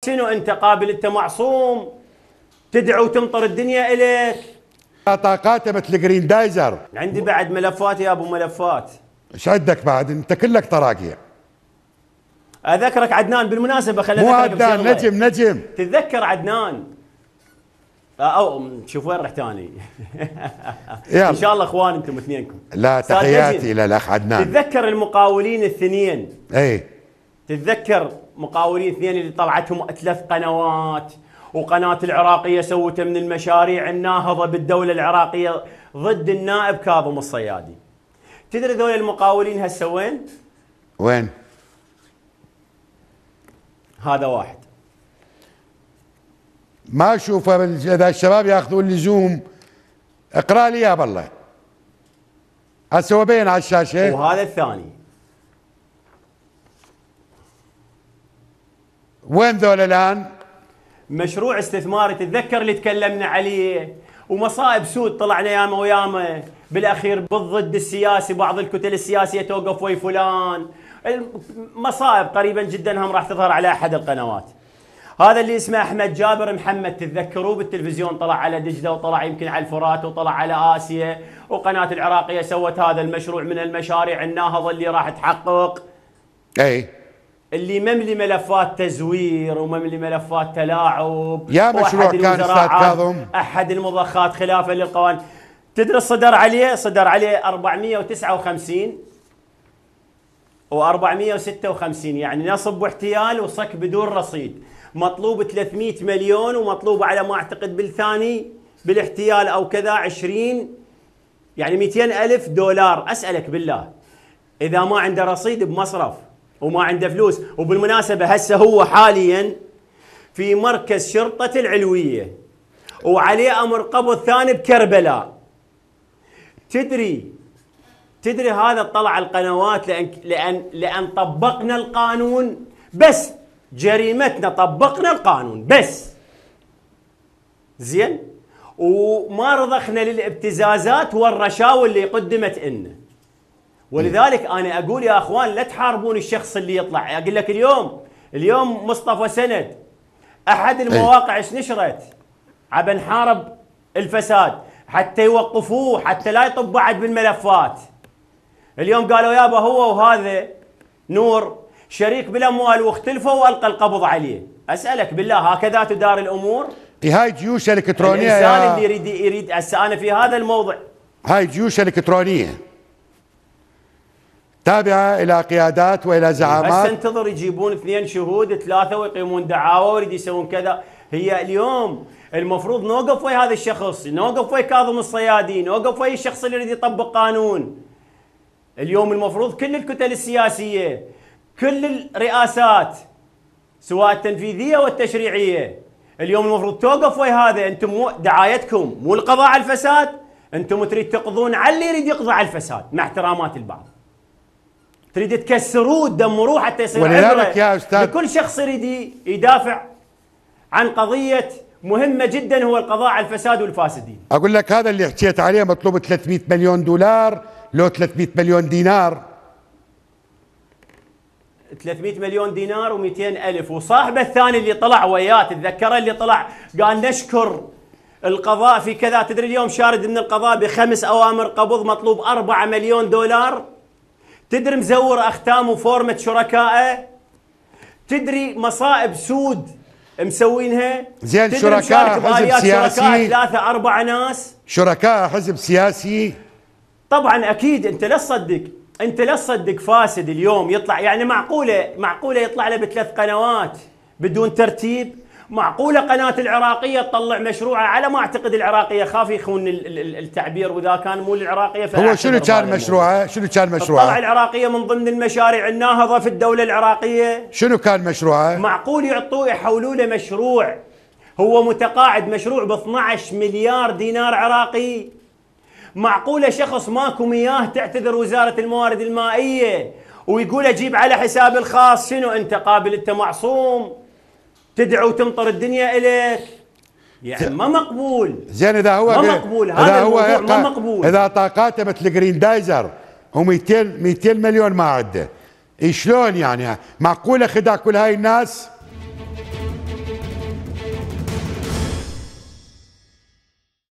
شنو انت قابل؟ انت معصوم تدعو وتمطر الدنيا اليك. طاقاته مثل جرين دايزر. عندي بعد ملفات يا ابو ملفات. ايش عندك بعد؟ انت كلك طراقيع. اذكرك عدنان بالمناسبه، خلينا مو عدنان، نجم. تتذكر عدنان؟ او شوف وين رحت اني. ان شاء الله اخوان انتم اثنينكم. لا تحياتي للاخ عدنان. تتذكر المقاولين الاثنين؟ اي تتذكر مقاولين اثنين اللي طلعتهم 3 قنوات، وقناه العراقيه سوته من المشاريع الناهضه بالدوله العراقيه ضد النائب كاظم الصيادي. تدري ذول المقاولين هسه وين؟ وين؟ هذا واحد ما اشوفه. اذا الشباب ياخذون لزوم اقرا لي يا بالله. هسه هو بين على الشاشه. وهذا الثاني وين ذول الان؟ مشروع استثماري، تتذكر اللي تكلمنا عليه، ومصائب سود طلعنا ياما وياما بالاخير بالضد السياسي، بعض الكتل السياسيه توقف وي فلان، مصائب قريبا جدا هم راح تظهر على احد القنوات. هذا اللي اسمه احمد جابر محمد، تتذكروه بالتلفزيون، طلع على دجله وطلع يمكن على الفرات وطلع على اسيا، وقناه العراقيه سوت هذا المشروع من المشاريع الناهضه اللي راح تحقق. اي اللي مملي ملفات تزوير ومملي ملفات تلاعب. يا مشروع كان استاذ كاظم احد المضخات خلافا للقوانين. تدري الصدر عليه؟ صدر عليه 459 و456، يعني نصب واحتيال وصك بدون رصيد. مطلوب 300 مليون، ومطلوب على ما اعتقد بالثاني بالاحتيال او كذا 20، يعني 200 ألف دولار. اسالك بالله، اذا ما عنده رصيد بمصرف وما عنده فلوس. وبالمناسبة هسه هو حاليا في مركز شرطة العلوية وعليه أمر قبض ثاني بكربلاء. تدري هذا طلع القنوات لأن طبقنا القانون، بس جريمتنا طبقنا القانون بس، زين، وما رضخنا للابتزازات والرشاوى اللي قدمت لنا. ولذلك انا اقول يا اخوان لا تحاربون الشخص اللي يطلع. اقول لك اليوم مصطفى سند احد المواقع ايش نشرت؟ عبا نحارب الفساد حتى يوقفوه، حتى لا يطب بعد بالملفات. اليوم قالوا يابا هو وهذا نور شريك بالاموال واختلفوا والقى القبض عليه. اسالك بالله هكذا تدار الامور؟ هاي جيوش الكترونيه. الانسان اللي يريد هسه انا في هذا الموضع. هاي جيوش الكترونيه تابعة إلى قيادات وإلى زعامات. بس انتظر يجيبون 2 شهود 3 ويقيمون دعاوى ويريد يسوون كذا. هي اليوم المفروض نوقف ويا هذا الشخص، نوقف ويا كاظم الصيادي، نوقف ويا الشخص اللي يريد يطبق قانون. اليوم المفروض كل الكتل السياسية، كل الرئاسات سواء التنفيذية والتشريعية، اليوم المفروض توقف ويا هذا. انتم مو دعايتكم مو القضاء على الفساد، انتم تريد تقضون على اللي يريد يقضي على الفساد مع احترامات البعض. تريد تكسروه تدمروه حتى يصير ولذلك يا استاذ لكل شخص يريد يدافع عن قضيه مهمه جدا، هو القضاء على الفساد والفاسدين. اقول لك هذا اللي حكيت عليه مطلوب 300 مليون دولار، لو 300 مليون دينار. 300 مليون دينار و200 ألف. وصاحبه الثاني اللي طلع وياه، تتذكره اللي طلع قال نشكر القضاء في كذا. تدري اليوم شارد من القضاء ب5 أوامر قبض مطلوب 4 مليون دولار. تدري مزور اختام وفورمة شركائه. تدري مصائب سود مسوينها. زين شركاء حزب سياسي، 3 4 ناس شركاء حزب سياسي. طبعا اكيد انت لا تصدق فاسد اليوم يطلع، يعني معقوله يطلع له ب3 قنوات بدون ترتيب؟ معقوله قناه العراقيه تطلع مشروعها؟ على ما اعتقد العراقيه خاف يخون التعبير، واذا كان مو العراقيه هو شنو كان مشروعها؟ طلع العراقيه من ضمن المشاريع الناهضه في الدوله العراقيه. شنو كان مشروعها؟ معقول يحولوا له مشروع هو متقاعد، مشروع ب 12 مليار دينار عراقي؟ معقوله شخص ماكو مياه تعتذر وزاره الموارد المائيه ويقول اجيب على حساب الخاص؟ شنو انت قابل؟ انت معصوم تدعو وتمطر الدنيا اليك؟ يعني ما مقبول. زين اذا هو ما مقبول هذا الموضوع، ما مقبول. اذا طاقاته مثل جرين دايزر و200 مليون ما عنده، شلون يعني؟ معقوله خدع كل هاي الناس؟